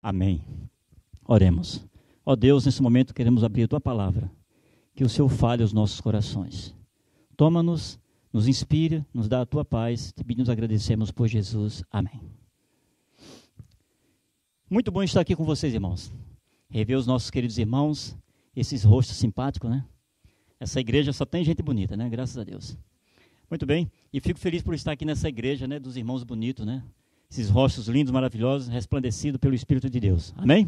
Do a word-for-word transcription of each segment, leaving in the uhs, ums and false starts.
Amém. Oremos. Ó Deus, nesse momento queremos abrir a Tua palavra, que o Senhor fale aos nossos corações. Toma-nos, nos inspira, nos dá a Tua paz, te pedimos, agradecemos por Jesus. Amém. Muito bom estar aqui com vocês, irmãos. Rever os nossos queridos irmãos, esses rostos simpáticos, né? Essa igreja só tem gente bonita, né? Graças a Deus. Muito bem, e fico feliz por estar aqui nessa igreja, né? Dos irmãos bonitos, né? Esses rostos lindos, maravilhosos, resplandecidos pelo Espírito de Deus. Amém?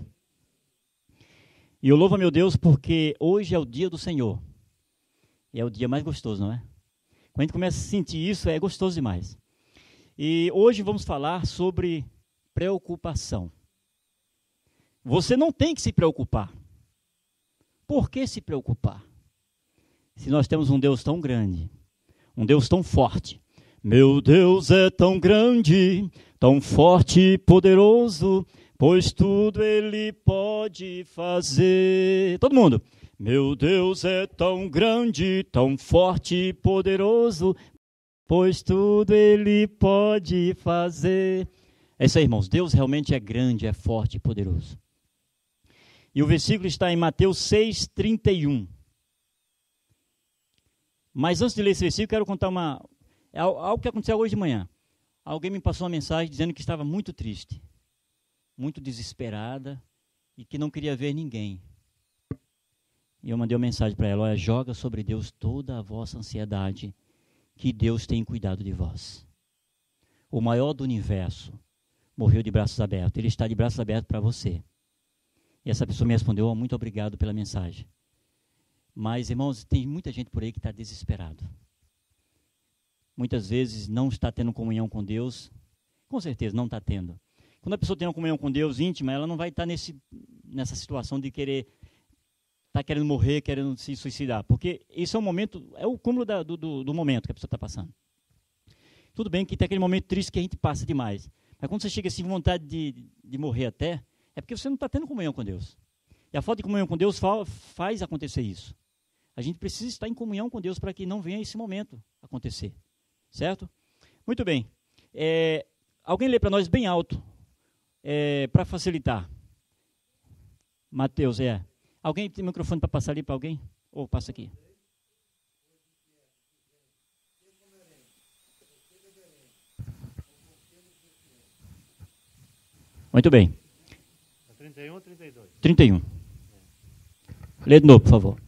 E eu louvo a meu Deus porque hoje é o dia do Senhor. E é o dia mais gostoso, não é? Quando a gente começa a sentir isso, é gostoso demais. E hoje vamos falar sobre preocupação. Você não tem que se preocupar. Por que se preocupar? Se nós temos um Deus tão grande, um Deus tão forte. Meu Deus é tão grande, tão forte e poderoso, pois tudo Ele pode fazer. Todo mundo. Meu Deus é tão grande, tão forte e poderoso, pois tudo Ele pode fazer. É isso aí, irmãos. Deus realmente é grande, é forte e poderoso. E o versículo está em Mateus seis, trinta e um. Mas antes de ler esse versículo, quero contar uma, algo que aconteceu hoje de manhã. Alguém me passou uma mensagem dizendo que estava muito triste, muito desesperada e que não queria ver ninguém. E eu mandei uma mensagem para ela: olha, joga sobre Deus toda a vossa ansiedade, que Deus tem cuidado de vós. O maior do universo morreu de braços abertos, Ele está de braços abertos para você. E essa pessoa me respondeu: oh, muito obrigado pela mensagem. Mas, irmãos, tem muita gente por aí que está desesperado. Muitas vezes não está tendo comunhão com Deus. Com certeza não está tendo. Quando a pessoa tem uma comunhão com Deus íntima, ela não vai estar nesse, nessa situação de querer, estar querendo morrer, querendo se suicidar. Porque isso é um momento, é o cúmulo da, do, do, do momento que a pessoa está passando. Tudo bem que tem aquele momento triste que a gente passa demais. Mas quando você chega assim com vontade de, de morrer até, é porque você não está tendo comunhão com Deus. E a falta de comunhão com Deus fa, faz acontecer isso. A gente precisa estar em comunhão com Deus para que não venha esse momento acontecer. Certo? Muito bem. É, alguém lê para nós bem alto, é, para facilitar. Mateus, é. Alguém tem microfone para passar ali para alguém? Ou passa aqui. Muito bem. trinta e um ou trinta e dois? trinta e um. Lê de novo, por favor.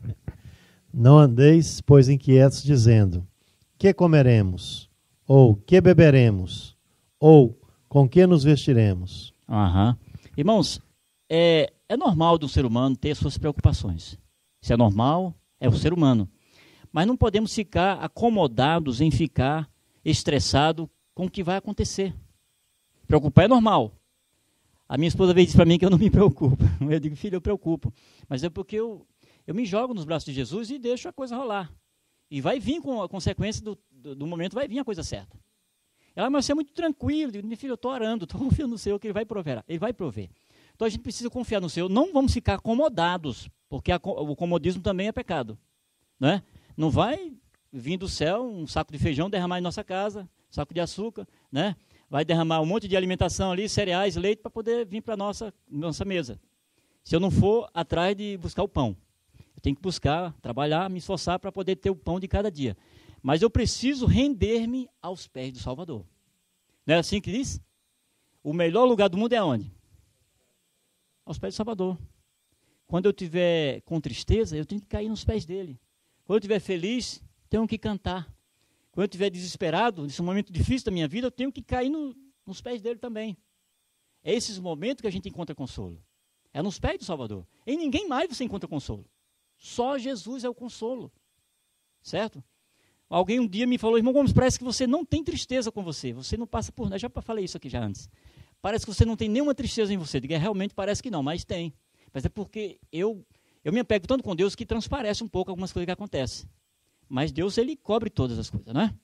Não andeis, pois, inquietos, dizendo: que comeremos? Ou que beberemos? Ou com que nos vestiremos? Aham. Irmãos, é, é normal do ser humano ter suas preocupações. Isso é normal, é o ser humano. Mas não podemos ficar acomodados em ficar estressado com o que vai acontecer. Preocupar é normal. A minha esposa veio dizer para mim que eu não me preocupo. Eu digo: filho, eu preocupo. Mas é porque eu, eu me jogo nos braços de Jesus e deixo a coisa rolar. E vai vir com a consequência do, do, do momento, vai vir a coisa certa. Ela, mas você é muito tranquilo. Eu digo: meu filho, eu estou orando, estou confiando no Senhor que Ele vai prover. Ele vai prover. Então a gente precisa confiar no Senhor. Não vamos ficar acomodados, porque a, o comodismo também é pecado. Não é? Não vai vir do céu um saco de feijão derramar em nossa casa, um saco de açúcar, né? Vai derramar um monte de alimentação ali, cereais, leite, para poder vir para a nossa, nossa mesa. Se eu não for atrás de buscar o pão. Eu tenho que buscar, trabalhar, me esforçar para poder ter o pão de cada dia. Mas eu preciso render-me aos pés do Salvador. Não é assim que diz? O melhor lugar do mundo é onde? Aos pés do Salvador. Quando eu estiver com tristeza, eu tenho que cair nos pés dele. Quando eu estiver feliz, tenho que cantar. Quando eu estiver desesperado, nesse momento difícil da minha vida, eu tenho que cair no, nos pés dele também. É esses momentos que a gente encontra consolo. É nos pés do Salvador. Em ninguém mais você encontra consolo. Só Jesus é o consolo. Certo? Alguém um dia me falou: irmão Gomes, parece que você não tem tristeza com você. Você não passa por nada. Eu já falei isso aqui já antes. Parece que você não tem nenhuma tristeza em você. Eu digo: é, realmente parece que não, mas tem. Mas é porque eu, eu me apego tanto com Deus que transparece um pouco algumas coisas que acontecem. Mas Deus, Ele cobre todas as coisas, não é?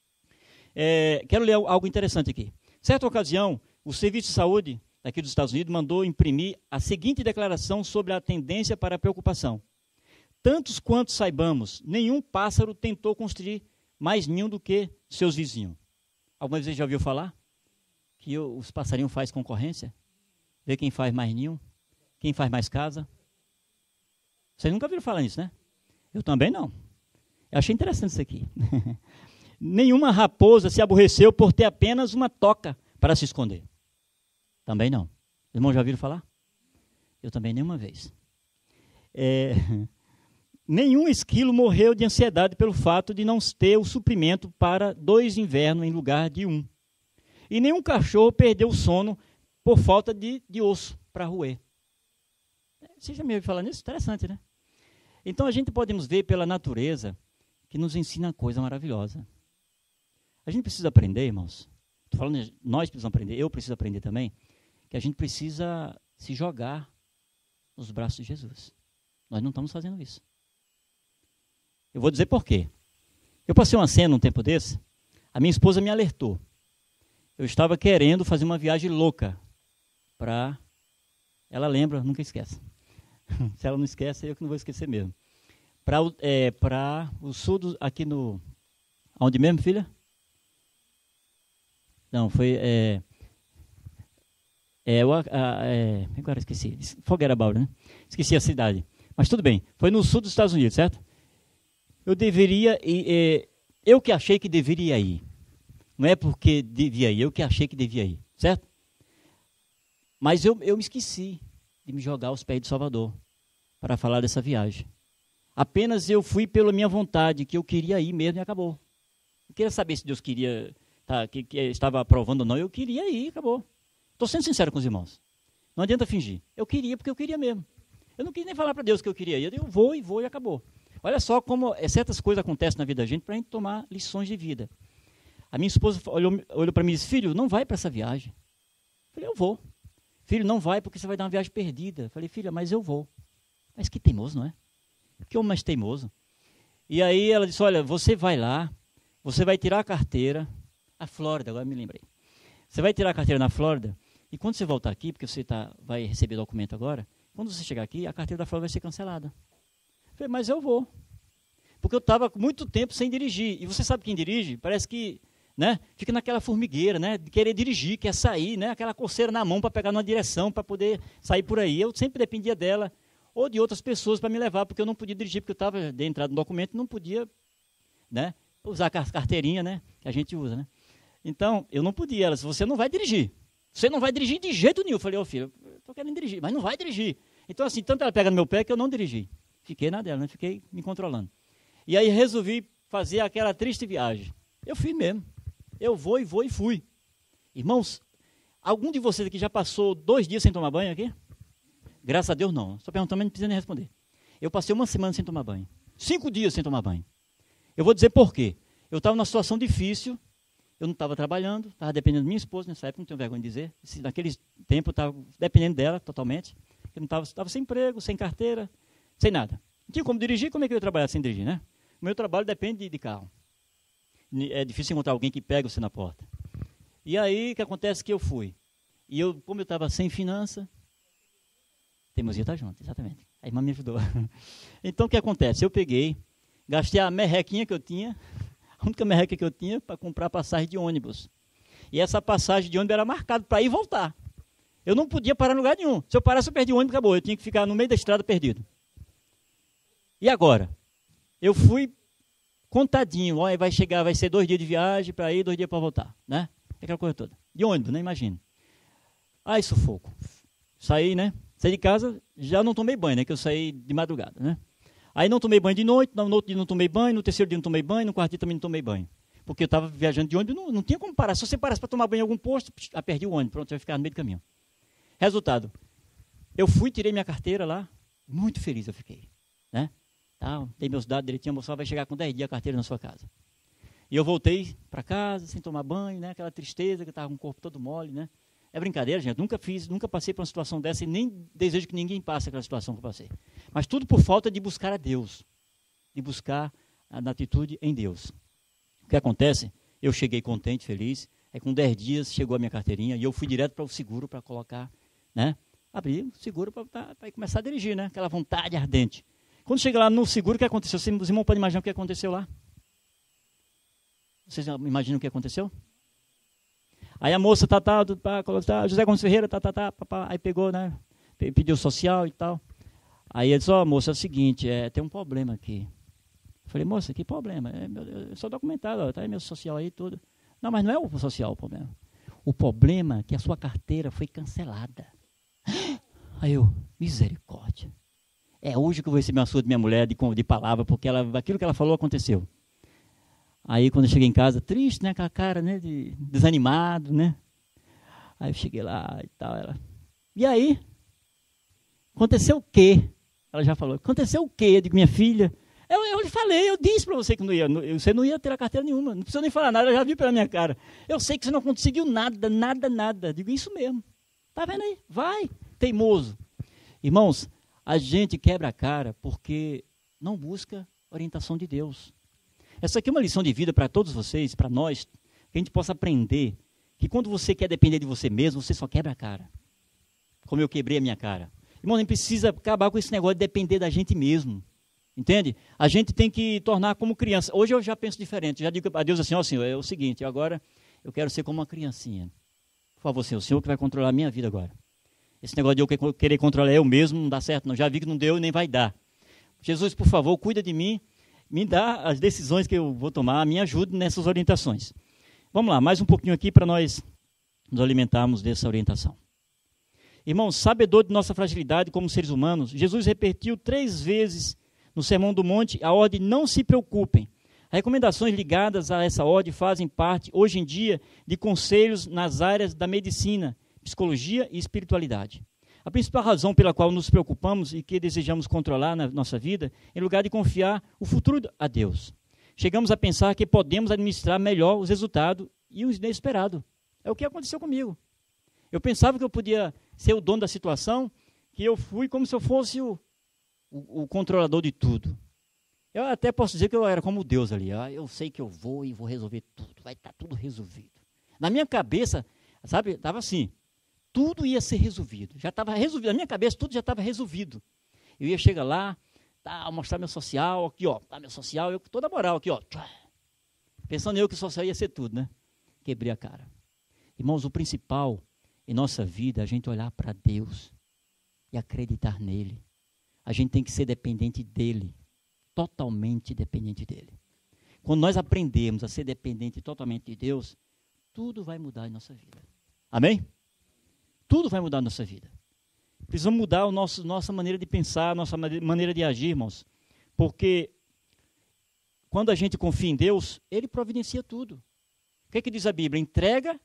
É, quero ler algo interessante aqui. Certa ocasião, o Serviço de Saúde aqui dos Estados Unidos mandou imprimir a seguinte declaração sobre a tendência para a preocupação. Tantos quantos saibamos, nenhum pássaro tentou construir mais ninho do que seus vizinhos. Alguma vez você já ouviu falar que os passarinhos fazem concorrência? Ver quem faz mais ninho, quem faz mais casa. Vocês nunca viram falar nisso, né? Eu também não. Eu achei interessante isso aqui. Nenhuma raposa se aborreceu por ter apenas uma toca para se esconder. Também não. Os irmãos já ouviram falar? Eu também nenhuma vez. É, nenhum esquilo morreu de ansiedade pelo fato de não ter o suprimento para dois invernos em lugar de um. E nenhum cachorro perdeu o sono por falta de, de osso para roer. Você já me ouviu falar nisso? Interessante, né? Então a gente podemos ver pela natureza que nos ensina coisa maravilhosa. A gente precisa aprender, irmãos. Estou falando, nós precisamos aprender, eu preciso aprender também, que a gente precisa se jogar nos braços de Jesus. Nós não estamos fazendo isso. Eu vou dizer por quê. Eu passei uma cena um tempo desse, a minha esposa me alertou. Eu estava querendo fazer uma viagem louca para... Ela lembra, nunca esquece. Se ela não esquece, eu que não vou esquecer mesmo. Para é, para o sul, do, aqui no... Onde mesmo, filha? Não, foi... É, é, a, a, é, agora esqueci. Fogueirabalda, né? Esqueci a cidade. Mas tudo bem. Foi no sul dos Estados Unidos, certo? Eu deveria ir... É, eu que achei que deveria ir. Não é porque devia ir, eu que achei que devia ir, certo? Mas eu, eu me esqueci de me jogar aos pés de Salvador para falar dessa viagem. Apenas eu fui pela minha vontade, que eu queria ir mesmo e acabou. Eu queria saber se Deus queria, tá, que, que estava aprovando ou não, eu queria ir, acabou. Estou sendo sincero com os irmãos. Não adianta fingir. Eu queria porque eu queria mesmo. Eu não quis nem falar para Deus que eu queria ir. Eu digo, vou e vou e acabou. Olha só como certas coisas acontecem na vida da gente para a gente tomar lições de vida. A minha esposa olhou, olhou para mim e disse, filho, não vai para essa viagem. Eu falei, eu vou. Filho, não vai porque você vai dar uma viagem perdida. Eu falei, filha, mas eu vou. Mas que teimoso, não é? Que homem mais teimoso. E aí ela disse, olha, você vai lá, você vai tirar a carteira, a Flórida, agora me lembrei. Você vai tirar a carteira na Flórida, e quando você voltar aqui, porque você tá, vai receber documento agora, quando você chegar aqui, a carteira da Flórida vai ser cancelada. Eu falei, mas eu vou. Porque eu estava muito tempo sem dirigir. E você sabe quem dirige? Parece que... Né? Fica naquela formigueira, né? De querer dirigir, quer sair, né? Aquela coceira na mão para pegar numa direção, para poder sair por aí. Eu sempre dependia dela ou de outras pessoas para me levar, porque eu não podia dirigir, porque eu estava de entrada no documento e não podia, né? Usar a carteirinha, né? Que a gente usa, né? Então, eu não podia. Ela disse, você não vai dirigir. Você não vai dirigir de jeito nenhum. Eu falei, ô filho, eu estou querendo dirigir, mas não vai dirigir. Então, assim, tanto ela pega no meu pé que eu não dirigi. Fiquei na dela, né? Fiquei me controlando. E aí resolvi fazer aquela triste viagem. Eu fui mesmo. Eu vou e vou e fui. Irmãos, algum de vocês aqui já passou dois dias sem tomar banho aqui? Graças a Deus não. Só perguntando, mas não precisa nem responder. Eu passei uma semana sem tomar banho. Cinco dias sem tomar banho. Eu vou dizer por quê. Eu estava numa situação difícil, eu não estava trabalhando, estava dependendo da minha esposa nessa época, não tenho vergonha de dizer. Naquele tempo eu estava dependendo dela totalmente. Eu não estava, estava sem emprego, sem carteira, sem nada. Não tinha como dirigir, como é que eu ia trabalhar sem dirigir, né? O meu trabalho depende de, de carro. É difícil encontrar alguém que pega você na porta. E aí, o que acontece que eu fui. E eu, como eu estava sem finança, teimosia está junto, exatamente. A irmã me ajudou. Então, o que acontece? Eu peguei, gastei a merrequinha que eu tinha, a única merreca que eu tinha, para comprar passagem de ônibus. E essa passagem de ônibus era marcada para ir e voltar. Eu não podia parar em lugar nenhum. Se eu parasse, eu perdi o ônibus, acabou. Eu tinha que ficar no meio da estrada perdido. E agora? Eu fui contadinho, ó, vai chegar, vai ser dois dias de viagem para ir, dois dias para voltar, né? Aquela coisa toda. De ônibus, né? Imagina. Ai, sufoco. Saí, né? Saí de casa, já não tomei banho, né? Que eu saí de madrugada, né? Aí não tomei banho de noite, no outro dia não tomei banho, no terceiro dia não tomei banho, no quarto dia também não tomei banho. Porque eu estava viajando de ônibus, não, não tinha como parar. Se você parasse para tomar banho em algum posto, ah, perdi o ônibus, pronto, eu ia ficar no meio do caminho. Resultado, eu fui, tirei minha carteira lá, muito feliz eu fiquei, né? Tá, dei meus dados direitinho, a moça vai chegar com dez dias a carteira na sua casa. E eu voltei para casa, sem tomar banho, né? Aquela tristeza, que eu estava com o corpo todo mole, né? É brincadeira, gente, nunca fiz, nunca passei por uma situação dessa e nem desejo que ninguém passe aquela situação que eu passei. Mas tudo por falta de buscar a Deus, de buscar a, na atitude em Deus. O que acontece? Eu cheguei contente, feliz, aí com dez dias chegou a minha carteirinha e eu fui direto para o seguro para colocar, né? Abri o seguro para começar a dirigir, né? Aquela vontade ardente. Quando chega lá no seguro, o que aconteceu? Os irmãos podem imaginar o que aconteceu lá? Vocês imaginam o que aconteceu? Aí a moça, tá, tá, tá, tá José Gomes Ferreira, tá, tá, tá, pá, aí pegou, né? Pediu social e tal. Aí ele disse, ó, oh, moça, é o seguinte, é, tem um problema aqui. Eu falei, moça, que problema? É, meu, eu sou documentado, ó, tá aí meu social aí, tudo. Não, mas não é o social o problema. O problema é que a sua carteira foi cancelada. Aí eu, misericórdia. É hoje que eu vou receber uma surra de minha mulher de, de palavra, porque ela, aquilo que ela falou aconteceu. Aí quando eu cheguei em casa, triste, né, com a cara, né, de, desanimado, né. Aí eu cheguei lá e tal, ela, e aí? Aconteceu o quê? Ela já falou, aconteceu o quê? Eu digo, minha filha, eu, eu lhe falei, eu disse para você que não ia, você não ia ter a carteira nenhuma, não precisa nem falar nada, ela já viu pela minha cara. Eu sei que você não conseguiu nada, nada, nada. Eu digo, isso mesmo. Tá vendo aí? Vai, teimoso. Irmãos, a gente quebra a cara porque não busca orientação de Deus. Essa aqui é uma lição de vida para todos vocês, para nós, que a gente possa aprender que quando você quer depender de você mesmo, você só quebra a cara. Como eu quebrei a minha cara. Irmão, a gente precisa acabar com esse negócio de depender da gente mesmo. Entende? A gente tem que tornar como criança. Hoje eu já penso diferente. Já digo a Deus assim, ó Senhor, é o seguinte, agora eu quero ser como uma criancinha. Por favor, Senhor, o Senhor que vai controlar a minha vida agora. Esse negócio de eu querer controlar eu mesmo não dá certo, não. Já vi que não deu e nem vai dar. Jesus, por favor, cuida de mim, me dá as decisões que eu vou tomar, me ajude nessas orientações. Vamos lá, mais um pouquinho aqui para nós nos alimentarmos dessa orientação. Irmãos, sabedor de nossa fragilidade como seres humanos, Jesus repetiu três vezes no Sermão do Monte a ordem não se preocupem. Recomendações ligadas a essa ordem fazem parte, hoje em dia, de conselhos nas áreas da medicina, psicologia e espiritualidade. A principal razão pela qual nos preocupamos e que desejamos controlar na nossa vida, em lugar de confiar o futuro a Deus. Chegamos a pensar que podemos administrar melhor os resultados e o inesperado. É o que aconteceu comigo. Eu pensava que eu podia ser o dono da situação, que eu fui como se eu fosse o, o, o controlador de tudo. Eu até posso dizer que eu era como Deus ali. Ah, eu sei que eu vou e vou resolver tudo. Vai estar tudo resolvido. Na minha cabeça, sabe, estava assim. Tudo ia ser resolvido. Já estava resolvido. Na minha cabeça, tudo já estava resolvido. Eu ia chegar lá, tá, mostrar meu social, aqui, ó. Tá, meu social, eu com toda a moral aqui, ó. Pensando eu que o social ia ser tudo, né? Quebrei a cara. Irmãos, o principal em nossa vida é a gente olhar para Deus e acreditar nele. A gente tem que ser dependente dele. Totalmente dependente dele. Quando nós aprendemos a ser dependente totalmente de Deus, tudo vai mudar em nossa vida. Amém? Tudo vai mudar em nossa vida. Precisamos mudar a nosso, nossa maneira de pensar, a nossa maneira de agir, irmãos. Porque quando a gente confia em Deus, Ele providencia tudo. O que é que diz a Bíblia? Entrega,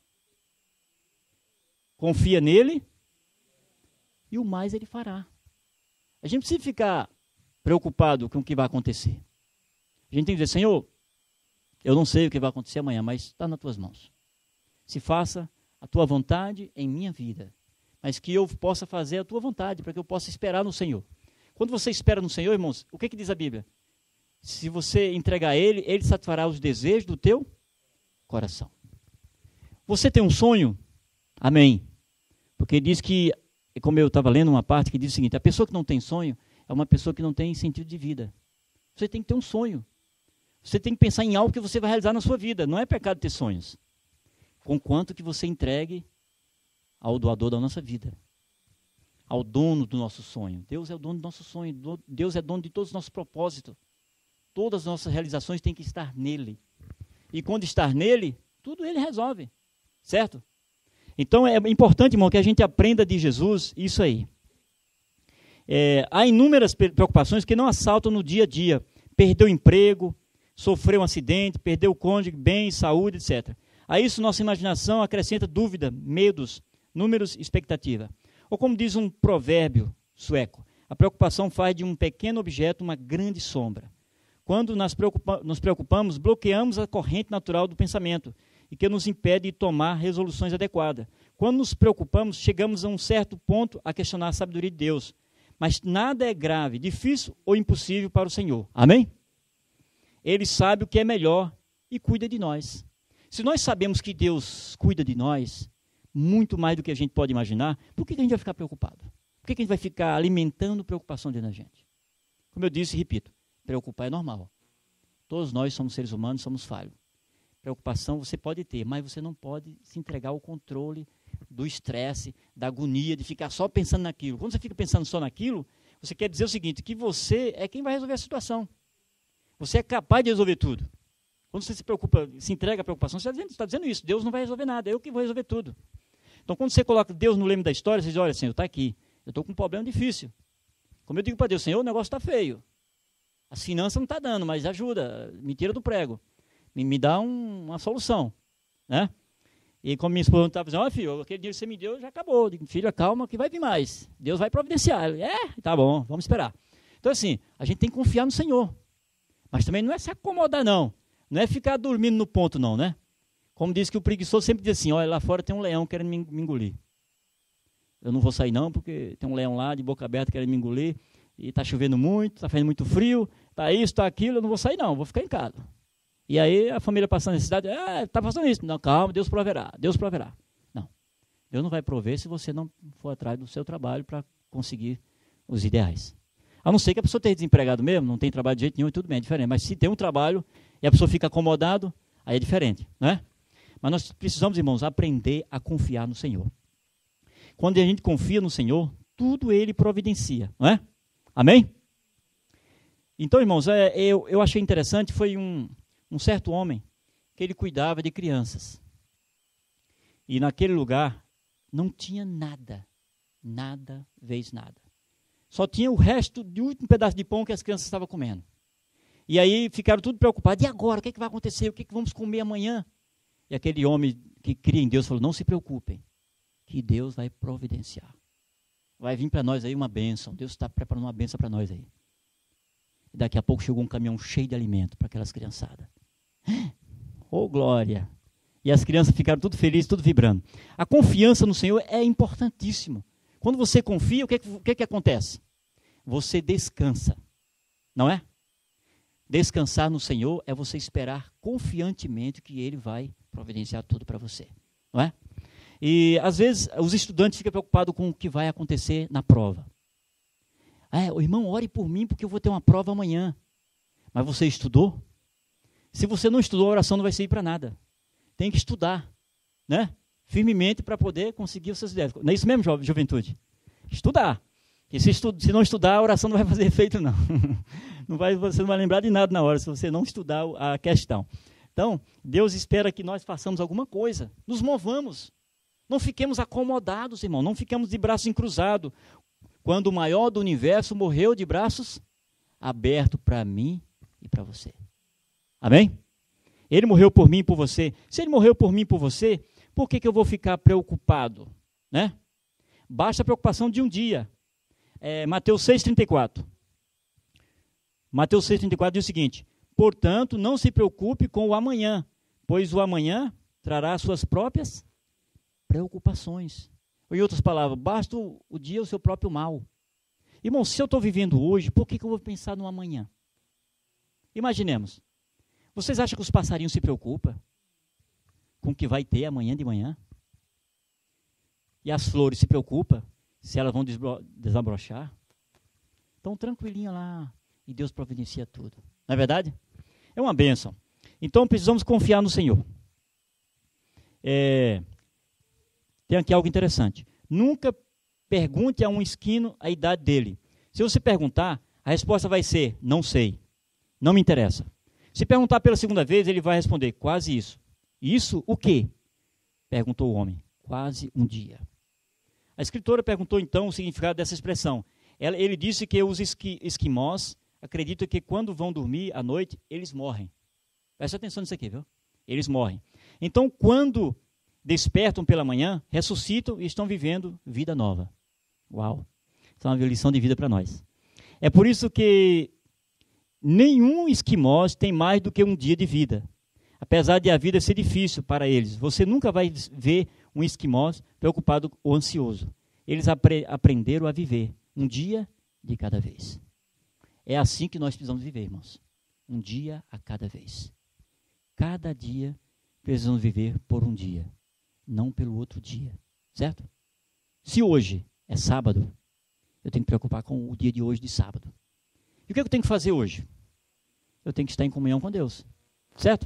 confia nele e o mais Ele fará. A gente precisa ficar preocupado com o que vai acontecer. A gente tem que dizer, Senhor, eu não sei o que vai acontecer amanhã, mas está nas tuas mãos. Se faça a tua vontade em minha vida, mas que eu possa fazer a tua vontade, para que eu possa esperar no Senhor. Quando você espera no Senhor, irmãos, o que, que diz a Bíblia? Se você entregar a Ele, Ele satisfará os desejos do teu coração. Você tem um sonho? Amém. Porque diz que, como eu estava lendo uma parte que diz o seguinte, a pessoa que não tem sonho é uma pessoa que não tem sentido de vida. Você tem que ter um sonho. Você tem que pensar em algo que você vai realizar na sua vida. Não é pecado ter sonhos. Conquanto que você entregue ao doador da nossa vida. Ao dono do nosso sonho. Deus é o dono do nosso sonho. Deus é dono de todos os nossos propósitos. Todas as nossas realizações têm que estar nele. E quando estar nele, tudo ele resolve. Certo? Então é importante, irmão, que a gente aprenda de Jesus isso aí. É, há inúmeras preocupações que não assaltam no dia a dia. Perdeu o emprego, sofreu um acidente, perdeu o cônjuge, bens, saúde, etcétera. A isso nossa imaginação acrescenta dúvida, medos, números, expectativa. Ou como diz um provérbio sueco, a preocupação faz de um pequeno objeto uma grande sombra. Quando nos, preocupa- nos preocupamos, bloqueamos a corrente natural do pensamento e que nos impede de tomar resoluções adequadas. Quando nos preocupamos, chegamos a um certo ponto a questionar a sabedoria de Deus. Mas nada é grave, difícil ou impossível para o Senhor. Amém? Ele sabe o que é melhor e cuida de nós. Se nós sabemos que Deus cuida de nós, muito mais do que a gente pode imaginar, por que a gente vai ficar preocupado? Por que a gente vai ficar alimentando preocupação dentro da gente? Como eu disse e repito, preocupar é normal. Todos nós somos seres humanos, somos falhos. preocupação você pode ter, mas você não pode se entregar ao controle do estresse, da agonia, de ficar só pensando naquilo. Quando você fica pensando só naquilo, você quer dizer o seguinte, que você é quem vai resolver a situação. Você é capaz de resolver tudo. Quando você se preocupa, se entrega à preocupação, você está dizendo, está dizendo isso, Deus não vai resolver nada, eu que vou resolver tudo. Então, quando você coloca Deus no leme da história, você diz, olha, Senhor, está aqui, eu estou com um problema difícil. Como eu digo para Deus, Senhor, o negócio está feio. As finanças não estão tá dando, mas ajuda, me tira do prego. Me, me dá um, uma solução. Né? E como minha esposa estava dizendo, olha, filho, aquele dinheiro que você me deu já acabou. Eu digo, filha, calma que vai vir mais. Deus vai providenciar. Ele, é, tá bom, vamos esperar. Então, assim, a gente tem que confiar no Senhor. Mas também não é se acomodar, não. Não é ficar dormindo no ponto, não, né? Como diz que o preguiçoso sempre diz assim, olha, lá fora tem um leão querendo me, me engolir. Eu não vou sair não, porque tem um leão lá de boca aberta querendo me engolir, e está chovendo muito, está fazendo muito frio, está isso, está aquilo, eu não vou sair não, vou ficar em casa. E aí a família passando necessidade, ah, está passando isso. Não, calma, Deus proverá, Deus proverá. Não, Deus não vai prover se você não for atrás do seu trabalho para conseguir os ideais. A não ser que a pessoa esteja desempregado mesmo, não tem trabalho de jeito nenhum, e tudo bem, é diferente. Mas se tem um trabalho e a pessoa fica acomodado, aí é diferente, não é? Mas nós precisamos, irmãos, aprender a confiar no Senhor. Quando a gente confia no Senhor, tudo Ele providencia, não é? Amém? Então, irmãos, é, eu, eu achei interessante, foi um, um certo homem que ele cuidava de crianças. E naquele lugar não tinha nada, nada, vez nada. Só tinha o resto de um último pedaço de pão que as crianças estavam comendo. E aí ficaram tudo preocupados, e agora, o que, é que vai acontecer? O que, é que vamos comer amanhã? E aquele homem que cria em Deus falou, não se preocupem, que Deus vai providenciar. Vai vir para nós aí uma bênção, Deus está preparando uma bênção para nós aí. E daqui a pouco chegou um caminhão cheio de alimento para aquelas criançadas. Oh, glória! E as crianças ficaram tudo felizes, tudo vibrando. A confiança no Senhor é importantíssimo. Quando você confia, o que, o que, que acontece? Você descansa, não é? Descansar no Senhor é você esperar confiantemente que Ele vai providenciar tudo para você, não é? E às vezes os estudantes ficam preocupados com o que vai acontecer na prova. É, o irmão, ore por mim porque eu vou ter uma prova amanhã. Mas você estudou? Se você não estudou, a oração não vai servir para nada. Tem que estudar, né? Firmemente para poder conseguir os seus ideias. Não é isso mesmo, jo- juventude? Estudar. E se, estu- se não estudar, a oração não vai fazer efeito, não. não vai, você não vai lembrar de nada na hora, se você não estudar a questão. Então, Deus espera que nós façamos alguma coisa. Nos movamos. Não fiquemos acomodados, irmão. Não fiquemos de braços encruzados. Quando o maior do universo morreu de braços abertos para mim e para você. Amém? Ele morreu por mim e por você. Se ele morreu por mim e por você, por que, que eu vou ficar preocupado? Né? Basta a preocupação de um dia. É, Mateus seis, trinta e quatro. Mateus seis, trinta e quatro diz o seguinte, portanto, não se preocupe com o amanhã, pois o amanhã trará suas próprias preocupações. Ou, em outras palavras, basta o, o dia o seu próprio mal. Irmão, se eu estou vivendo hoje, por que, que eu vou pensar no amanhã? Imaginemos. Vocês acham que os passarinhos se preocupam com o que vai ter amanhã de manhã? E as flores se preocupam se elas vão desbro- desabrochar? Estão tranquilinhas lá e Deus providencia tudo. Não é verdade? É uma bênção. Então precisamos confiar no Senhor. É, tem aqui algo interessante. Nunca pergunte a um esquino a idade dele. Se você perguntar, a resposta vai ser, não sei, não me interessa. Se perguntar pela segunda vez, ele vai responder, quase isso. Isso o quê? Perguntou o homem. Quase um dia. A escritora perguntou então o significado dessa expressão. Ela, ele disse que os esqui, esquimós acreditam que quando vão dormir à noite, eles morrem. Presta atenção nisso aqui, viu? Eles morrem. Então, quando despertam pela manhã, ressuscitam e estão vivendo vida nova. Uau! Isso é uma lição de vida para nós. É por isso que nenhum esquimós tem mais do que um dia de vida. Apesar de a vida ser difícil para eles, você nunca vai ver um esquimós preocupado ou ansioso. Eles apre- aprenderam a viver um dia de cada vez. É assim que nós precisamos viver, irmãos. Um dia a cada vez. Cada dia precisamos viver por um dia, não pelo outro dia. Certo? Se hoje é sábado, eu tenho que me preocupar com o dia de hoje de sábado. E o que eu tenho que fazer hoje? Eu tenho que estar em comunhão com Deus. Certo?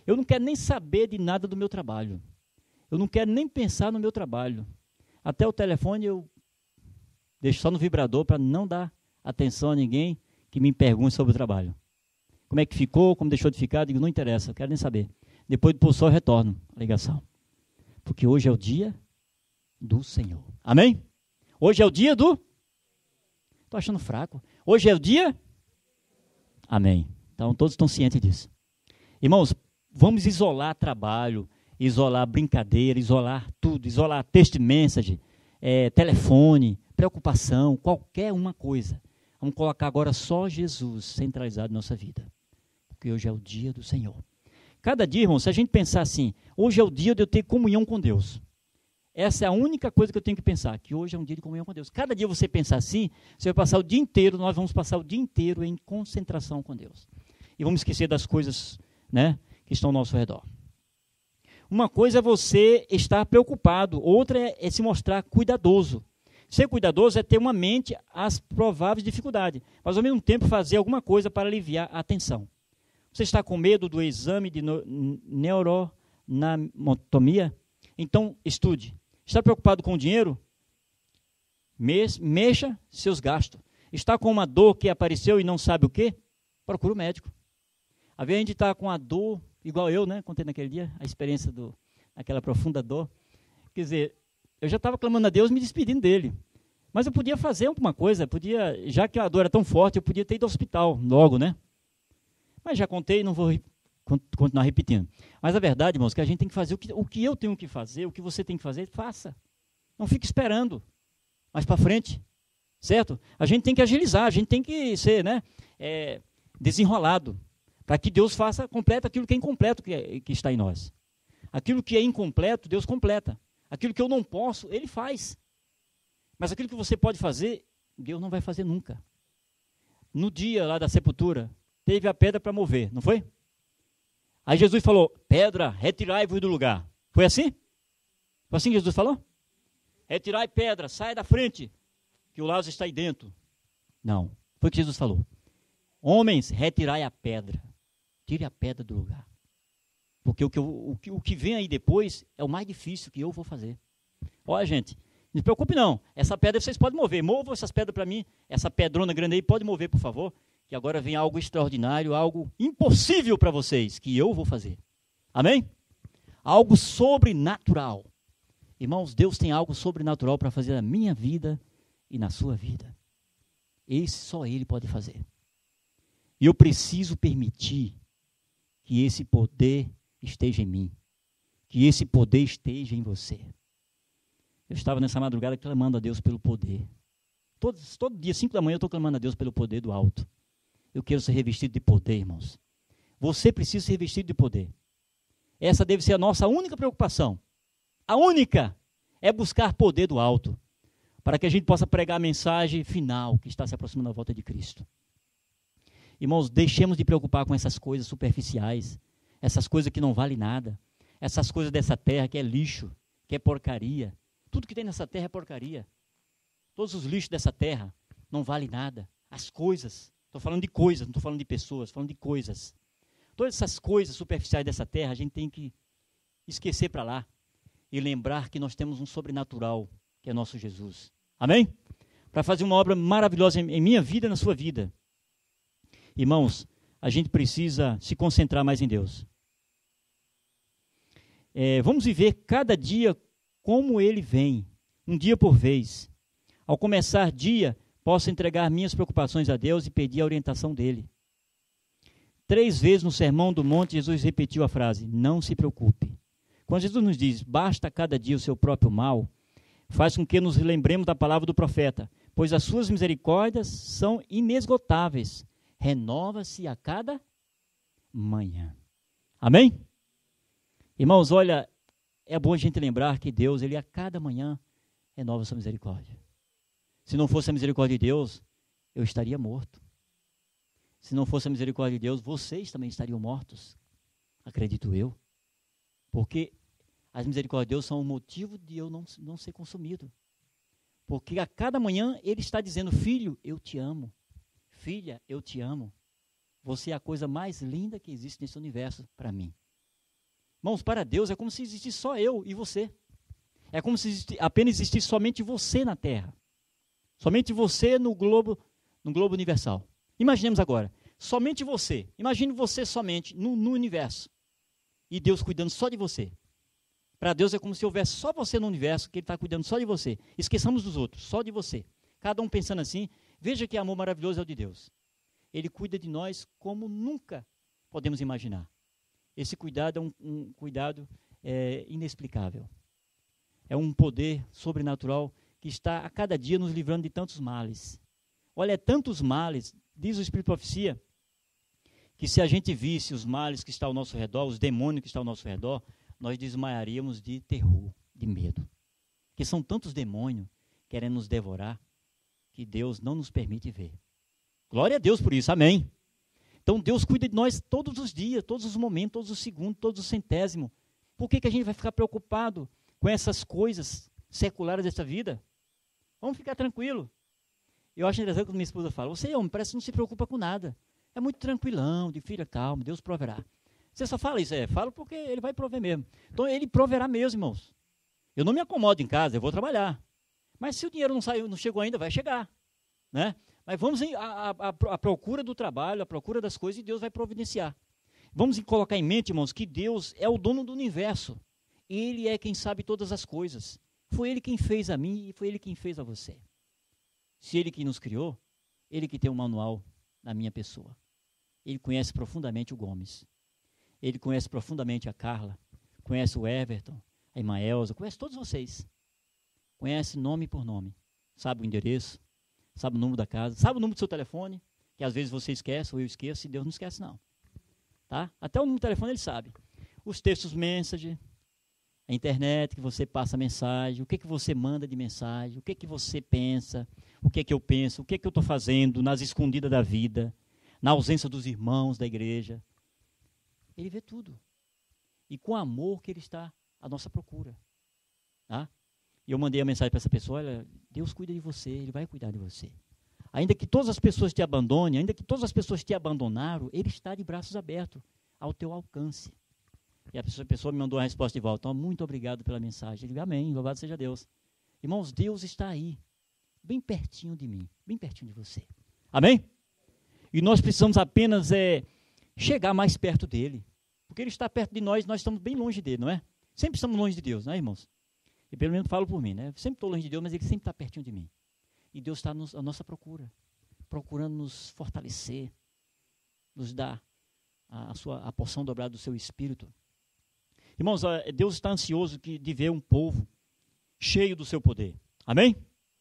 Eu não quero nem saber de nada do meu trabalho. Eu não quero nem pensar no meu trabalho. Até o telefone eu deixo só no vibrador para não dar atenção a ninguém que me pergunte sobre o trabalho. Como é que ficou, como deixou de ficar, eu digo, não interessa, eu quero nem saber. Depois do pôr do sol eu retorno a ligação. Porque hoje é o dia do Senhor. Amém? Hoje é o dia do... Estou achando fraco. Hoje é o dia... Amém. Então todos estão cientes disso. Irmãos, vamos isolar trabalho, isolar brincadeira, isolar tudo, isolar text message, é, telefone, preocupação, qualquer uma coisa. Vamos colocar agora só Jesus centralizado na nossa vida. Porque hoje é o dia do Senhor. Cada dia, irmão, se a gente pensar assim, hoje é o dia de eu ter comunhão com Deus. Essa é a única coisa que eu tenho que pensar, que hoje é um dia de comunhão com Deus. Cada dia você pensar assim, você vai passar o dia inteiro, nós vamos passar o dia inteiro em concentração com Deus. E vamos esquecer das coisas, né, que estão ao nosso redor. Uma coisa é você estar preocupado, outra é, é se mostrar cuidadoso. Ser cuidadoso é ter uma mente às prováveis dificuldades, mas ao mesmo tempo fazer alguma coisa para aliviar a tensão. Você está com medo do exame de no, neuroanatomia? Então, estude. Está preocupado com o dinheiro? Mexa seus gastos. Está com uma dor que apareceu e não sabe o quê? Procura o médico. Às vezes a gente está com a dor, igual eu, né? Contei naquele dia, a experiência do, aquela profunda dor. Quer dizer, eu já estava clamando a Deus, me despedindo dele. Mas eu podia fazer alguma coisa, podia, já que a dor era tão forte, eu podia ter ido ao hospital logo, né? Mas já contei, não vou continuar repetindo. Mas a verdade, irmãos, é que a gente tem que fazer o que, o que eu tenho que fazer, o que você tem que fazer, faça. Não fique esperando. Mais para frente. Certo? A gente tem que agilizar, a gente tem que ser, né, é, desenrolado. Para que Deus faça, completa aquilo que é incompleto que, é, que está em nós. Aquilo que é incompleto, Deus completa. Aquilo que eu não posso, Ele faz. Mas aquilo que você pode fazer, Deus não vai fazer nunca. No dia lá da sepultura, teve a pedra para mover, não foi? Aí Jesus falou, pedra, retirai-vos do lugar. Foi assim? Foi assim que Jesus falou? Retirai pedra, saia da frente, que o Lázaro está aí dentro. Não, foi o que Jesus falou. Homens, retirai a pedra. Tire a pedra do lugar. Porque o que, eu, o, que, o que vem aí depois é o mais difícil que eu vou fazer. Olha, gente, não se preocupe não. Essa pedra vocês podem mover. Movam essas pedras para mim. Essa pedrona grande aí, pode mover, por favor. Que agora vem algo extraordinário, algo impossível para vocês, que eu vou fazer. Amém? Algo sobrenatural. Irmãos, Deus tem algo sobrenatural para fazer na minha vida e na sua vida. Esse só Ele pode fazer. E eu preciso permitir que esse poder esteja em mim. Que esse poder esteja em você. Eu estava nessa madrugada clamando a Deus pelo poder. Todo, todo dia, cinco da manhã, eu estou clamando a Deus pelo poder do alto. Eu quero ser revestido de poder, irmãos. Você precisa ser revestido de poder. Essa deve ser a nossa única preocupação. A única é buscar poder do alto. Para que a gente possa pregar a mensagem final que está se aproximando da volta de Cristo. Irmãos, deixemos de preocupar com essas coisas superficiais. Essas coisas que não valem nada. Essas coisas dessa terra que é lixo, que é porcaria. Tudo que tem nessa terra é porcaria. Todos os lixos dessa terra não valem nada. As coisas, estou falando de coisas, não estou falando de pessoas, estou falando de coisas. Todas essas coisas superficiais dessa terra, a gente tem que esquecer para lá. E lembrar que nós temos um sobrenatural, que é nosso Jesus. Amém? Para fazer uma obra maravilhosa em, em minha vida e na sua vida. Irmãos, a gente precisa se concentrar mais em Deus. É, vamos viver cada dia como Ele vem, um dia por vez. Ao começar dia, posso entregar minhas preocupações a Deus e pedir a orientação dEle. Três vezes no Sermão do Monte, Jesus repetiu a frase, não se preocupe. Quando Jesus nos diz, basta cada dia o seu próprio mal, faz com que nos lembremos da palavra do profeta, pois as suas misericórdias são inesgotáveis, renova-se a cada manhã. Amém? Irmãos, olha, é bom a gente lembrar que Deus, Ele a cada manhã renova a sua misericórdia. Se não fosse a misericórdia de Deus, eu estaria morto. Se não fosse a misericórdia de Deus, vocês também estariam mortos, acredito eu. Porque as misericórdias de Deus são o motivo de eu não, não ser consumido. Porque a cada manhã Ele está dizendo, filho, eu te amo. Filha, eu te amo. Você é a coisa mais linda que existe nesse universo para mim. Irmãos, para Deus é como se existisse só eu e você. É como se existi, apenas existisse somente você na Terra. Somente você no globo, no globo universal. Imaginemos agora, somente você. Imagine você somente no, no universo. E Deus cuidando só de você. Para Deus é como se houvesse só você no universo, que Ele está cuidando só de você. Esqueçamos dos outros, só de você. Cada um pensando assim, veja que amor maravilhoso é o de Deus. Ele cuida de nós como nunca podemos imaginar. Esse cuidado é um, um cuidado é, inexplicável. É um poder sobrenatural que está a cada dia nos livrando de tantos males. Olha, é tantos males, diz o Espírito de Profecia, que se a gente visse os males que estão ao nosso redor, os demônios que estão ao nosso redor, nós desmaiaríamos de terror, de medo. Porque são tantos demônios querendo nos devorar, que Deus não nos permite ver. Glória a Deus por isso, amém. Então Deus cuida de nós todos os dias, todos os momentos, todos os segundos, todos os centésimos. Por que, que a gente vai ficar preocupado com essas coisas seculares dessa vida? Vamos ficar tranquilo. Eu acho interessante quando minha esposa fala, você, homem, parece que não se preocupa com nada. É muito tranquilão, de filha, calma, Deus proverá. Você só fala isso, é, fala porque Ele vai prover mesmo. Então Ele proverá mesmo, irmãos. Eu não me acomodo em casa, eu vou trabalhar. Mas se o dinheiro não saiu, não chegou ainda, vai chegar. Né? Mas vamos em, a, a, a procura do trabalho, a procura das coisas, e Deus vai providenciar. Vamos colocar em mente, irmãos, que Deus é o dono do universo. Ele é quem sabe todas as coisas. Foi Ele quem fez a mim e foi Ele quem fez a você. Se Ele que nos criou, Ele que tem um manual na minha pessoa. Ele conhece profundamente o Gomes. Ele conhece profundamente a Carla. Conhece o Everton, a irmã Elza, conhece todos vocês. Conhece nome por nome. Sabe o endereço, sabe o número da casa, sabe o número do seu telefone, que às vezes você esquece ou eu esqueço, e Deus não esquece não. Tá? Até o número do telefone Ele sabe. Os textos message, a internet que você passa mensagem, o que, que você manda de mensagem, o que, que você pensa, o que, que eu penso, o que, que eu estou fazendo nas escondidas da vida, na ausência dos irmãos da igreja. Ele vê tudo. E com amor que Ele está à nossa procura. Tá? E eu mandei a mensagem para essa pessoa, olha, Deus cuida de você, Ele vai cuidar de você. Ainda que todas as pessoas te abandonem, ainda que todas as pessoas te abandonaram, Ele está de braços abertos ao teu alcance. E a pessoa, a pessoa me mandou uma resposta de volta, então, muito obrigado pela mensagem. Eu digo, amém, louvado seja Deus. Irmãos, Deus está aí, bem pertinho de mim, bem pertinho de você. Amém? E nós precisamos apenas é, chegar mais perto dEle. Porque Ele está perto de nós, nós estamos bem longe dEle, não é? Sempre estamos longe de Deus, não é, irmãos? E pelo menos falo por mim, né? Sempre estou longe de Deus, mas Ele sempre está pertinho de mim. E Deus está nos, à nossa procura, procurando nos fortalecer, nos dar a, a, sua, a porção dobrada do seu Espírito. Irmãos, Deus está ansioso que, de ver um povo cheio do seu poder. Amém?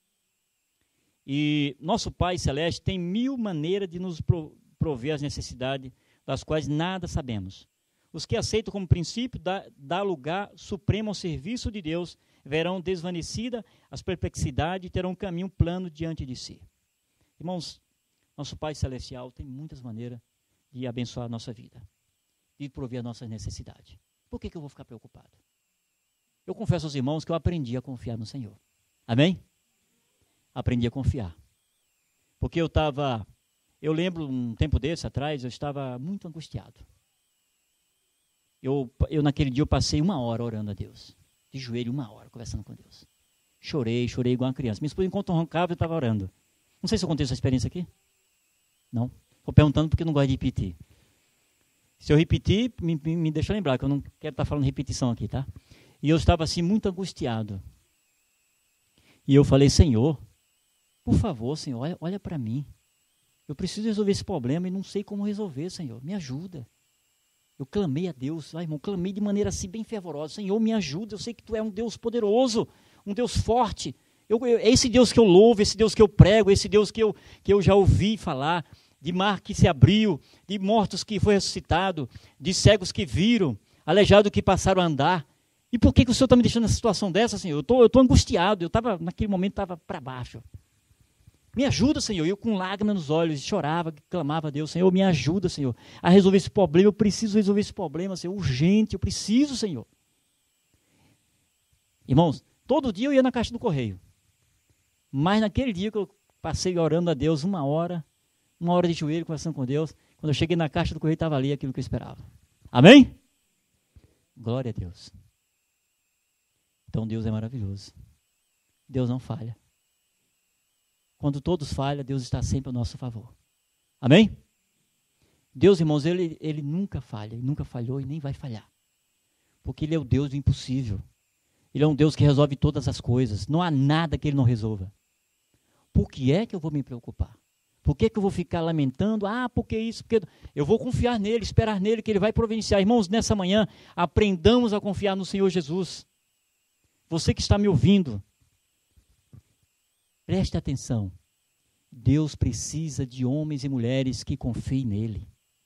E nosso Pai Celeste tem mil maneiras de nos prover as necessidades, das quais nada sabemos. Os que aceitam como princípio dar, dar lugar supremo ao serviço de Deus verão desvanecida as perplexidades e terão um caminho plano diante de si. Irmãos, nosso Pai Celestial tem muitas maneiras de abençoar a nossa vida, de prover as nossas necessidades. Por que, que eu vou ficar preocupado? Eu confesso aos irmãos que eu aprendi a confiar no Senhor. Amém? Aprendi a confiar. Porque eu estava, eu lembro um tempo desse atrás, eu estava muito angustiado. Eu, eu naquele dia eu passei uma hora orando a Deus. De joelho, uma hora, conversando com Deus. Chorei, chorei igual uma criança. Minha esposa, enquanto roncava, eu estava orando. Não sei se eu contei essa experiência aqui. Não? Estou perguntando porque eu não gosto de repetir. Se eu repetir, me, me, me deixa lembrar, que eu não quero estar falando repetição aqui, tá? E eu estava assim, muito angustiado. E eu falei, Senhor, por favor, Senhor, olha, olha para mim. Eu preciso resolver esse problema e não sei como resolver, Senhor. Me ajuda. Eu clamei a Deus, ah, irmão, clamei de maneira assim bem fervorosa. Senhor, me ajuda, eu sei que Tu é um Deus poderoso, um Deus forte. Eu, eu, é esse Deus que eu louvo, esse Deus que eu prego, esse Deus que eu, que eu já ouvi falar, de mar que se abriu, de mortos que foi ressuscitado, de cegos que viram, aleijados que passaram a andar. E por que, que o Senhor está me deixando nessa situação dessa, Senhor? Eu tô, estou angustiado, eu estava, naquele momento estava para baixo. Me ajuda, Senhor. Eu com lágrimas nos olhos, chorava, clamava a Deus, Senhor, me ajuda, Senhor, a resolver esse problema. Eu preciso resolver esse problema, Senhor, urgente, eu preciso, Senhor. Irmãos, todo dia eu ia na caixa do correio. Mas naquele dia que eu passei orando a Deus uma hora, uma hora de joelho, conversando com Deus, quando eu cheguei na caixa do correio, estava ali aquilo que eu esperava. Amém? Glória a Deus. Então Deus é maravilhoso. Deus não falha. Quando todos falham, Deus está sempre a nosso favor. Amém? Deus, irmãos, ele, ele nunca falha, ele nunca falhou e nem vai falhar. Porque Ele é o Deus do impossível. Ele é um Deus que resolve todas as coisas. Não há nada que Ele não resolva. Por que é que eu vou me preocupar? Por que, que eu vou ficar lamentando? Ah, porque isso? Porque... Eu vou confiar nele, esperar nele, que Ele vai providenciar. Irmãos, nessa manhã, aprendamos a confiar no Senhor Jesus. Você que está me ouvindo, preste atenção. Deus precisa de homens e mulheres que confiem nele.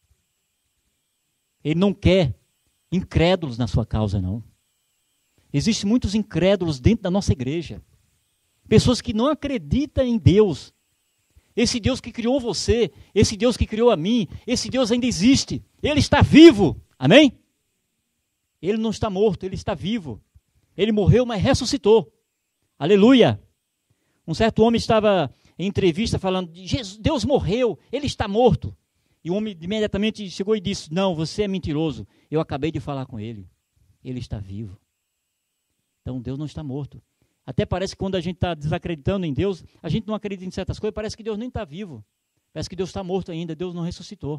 Ele não quer incrédulos na sua causa, não. Existem muitos incrédulos dentro da nossa igreja. Pessoas que não acreditam em Deus. Esse Deus que criou você, esse Deus que criou a mim, esse Deus ainda existe. Ele está vivo. Amém? Ele não está morto, ele está vivo. Ele morreu, mas ressuscitou. Aleluia. Um certo homem estava em entrevista falando, Jesus, Deus morreu, ele está morto. E o homem imediatamente chegou e disse, não, você é mentiroso. Eu acabei de falar com ele. Ele está vivo. Então Deus não está morto. Até parece que quando a gente está desacreditando em Deus, a gente não acredita em certas coisas, parece que Deus nem está vivo. Parece que Deus está morto ainda, Deus não ressuscitou.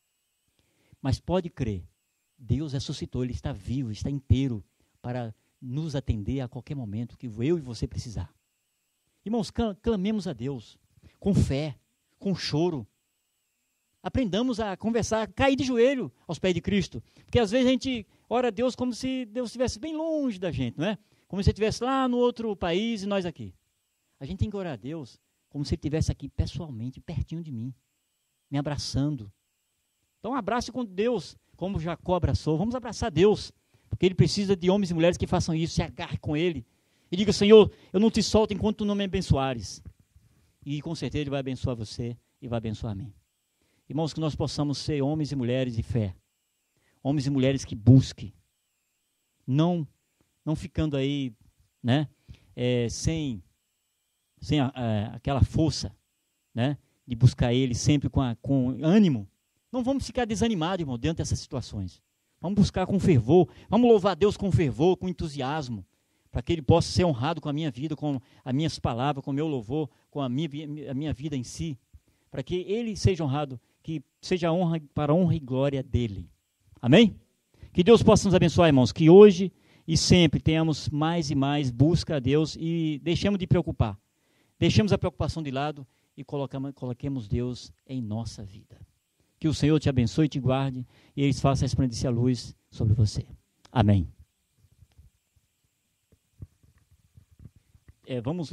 Mas pode crer, Deus ressuscitou, Ele está vivo, está inteiro para nos atender a qualquer momento que eu e você precisar. Irmãos, clamemos a Deus com fé, com choro. Aprendamos a conversar, a cair de joelho aos pés de Cristo. Porque às vezes a gente ora a Deus como se Deus estivesse bem longe da gente, não é? Como se ele estivesse lá no outro país e nós aqui. A gente tem que orar a Deus como se ele estivesse aqui pessoalmente, pertinho de mim, me abraçando. Então abrace com Deus, como Jacó abraçou. Vamos abraçar Deus, porque Ele precisa de homens e mulheres que façam isso, se agarrem com Ele. E diga, Senhor, eu não te solto enquanto tu não me abençoares. E com certeza Ele vai abençoar você e vai abençoar a mim. Irmãos, que nós possamos ser homens e mulheres de fé. Homens e mulheres que busquem. Não, não ficando aí, né, é, sem, sem a, a, aquela força, né, de buscar Ele sempre com, a, com ânimo. Não vamos ficar desanimados, irmão, diante dessas situações. Vamos buscar com fervor. Vamos louvar a Deus com fervor, com entusiasmo. Para que Ele possa ser honrado com a minha vida, com as minhas palavras, com o meu louvor, com a minha, a minha vida em si. Para que Ele seja honrado, que seja honra para a honra e glória dEle. Amém? Que Deus possa nos abençoar, irmãos, que hoje e sempre tenhamos mais e mais busca a Deus e deixemos de preocupar. Deixemos a preocupação de lado e coloquemos Deus em nossa vida. Que o Senhor te abençoe e te guarde e Ele faça resplandecer a luz sobre você. Amém. É, vamos